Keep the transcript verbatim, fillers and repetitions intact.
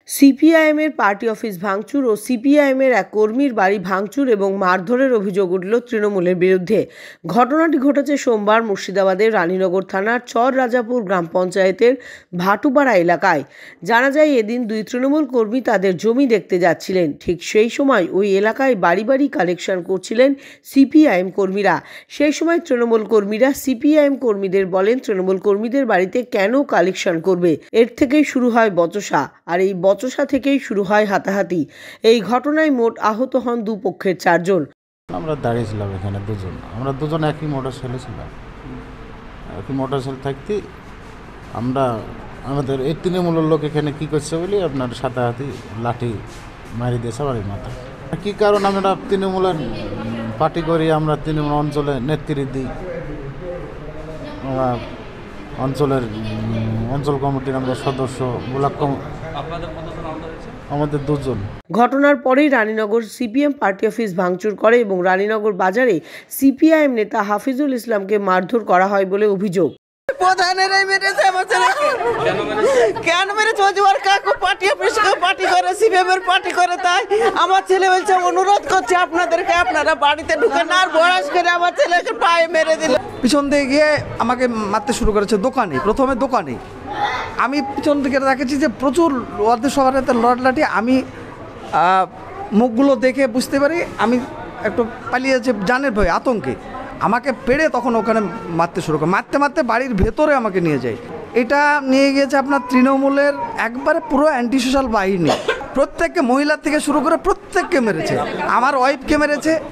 সিপিআইএমের party office ভাঙচুর ও সিপিআইএমের এক কর্মীর বাড়ি ভাঙচুর এবং মারধরের অভিযোগ উঠল তৃণমূলের বিরুদ্ধে। ঘটনাটি ঘটেছে সোমবার মুর্শিদাবাদের রানীনগর থানার চর রাজাপুর গ্রাম পঞ্চায়েতের ভাটুপাড়া এলাকায়। জানা যায়, এদিন দুই তৃণমূল কর্মী তাদের জমি দেখতে যাচ্ছিলেন। ঠিক সেই সময় ওই এলাকায় বাড়ি বাড়ি কালেকশন করছিলেন সিপিআইএম কর্মীরা। সেই সময় তৃণমূল কর্মীরা সিপিআইএম কর্মীদের বলেন, তৃণমূল কর্মীদের বাড়িতে কেন কালেকশন করবে। এর থেকেই শুরু হয় বচসা, আর এই বচসা থেকেই শুরু হয় হাতাহাতি। এই ঘটনায় মোট আহত হন দুপক্ষের চারজন। আমরা দাঁড়িয়েছিলাম এখানে দুজন, আমরা দুজন একই মোটর সাইকেলে ছিলাম। একই মোটর সাইকেল থাকতে আমরা আমাদের এই তৃণমূলের লোক এখানে কী করছে বলি আপনার হাতাহাতি লাঠি মারি দিয়েছে আমার মাথা। কী কারণ আমরা তৃণমূলের পার্টি করি, আমরা তৃণমূল অঞ্চলে নেতৃত্ব দিই, আমরা অঞ্চলের অঞ্চল কমিটির আমরা সদস্য। ব্লক আমাদের দুজন। ঘটনার পরেই রানীনগর সিপিএম পার্টি অফিস ভাঙচুর করে এবং রানীনগর বাজারে সিপিআইএম নেতা হাফিজুল ইসলামকে মারধর করা হয় বলে অভিযোগ। প্রধানেরাই মেরেছে আমার ছেলেকে। কেন মেরেছে? ওর কাকু পার্টি অফিসে পার্টি করে, সিপিএম এর পার্টি করে, তাই আমার ছেলে বলছে অনুরোধ করছে আপনাদেরকে আপনারা বাড়িতে ঢুকে না, আর বড়াস করে আমার ছেলেকে পায়ে মেরে দিল। পিছন দিয়ে গিয়ে আমাকে মারতে শুরু করেছে দোকানে, প্রথমে দোকানে। আমি পিছন দিকে দেখেছি যে প্রচুর ওদের সবার হাতে লড় লাঠি। আমি মুখগুলো দেখে বুঝতে পারি আমি একটু পালিয়েছে জানের ভয়, আতঙ্কে আমাকে পেড়ে তখন ওখানে মারতে শুরু করে। মারতে মারতে বাড়ির ভেতরে আমাকে নিয়ে যায়। এটা নিয়ে গিয়েছে আপনার তৃণমূলের একবারে পুরো অ্যান্টি সোশ্যাল বাহিনী। প্রত্যেককে, মহিলার থেকে শুরু করে প্রত্যেককে মেরেছে। আমার ওয়াইফকে মেরেছে।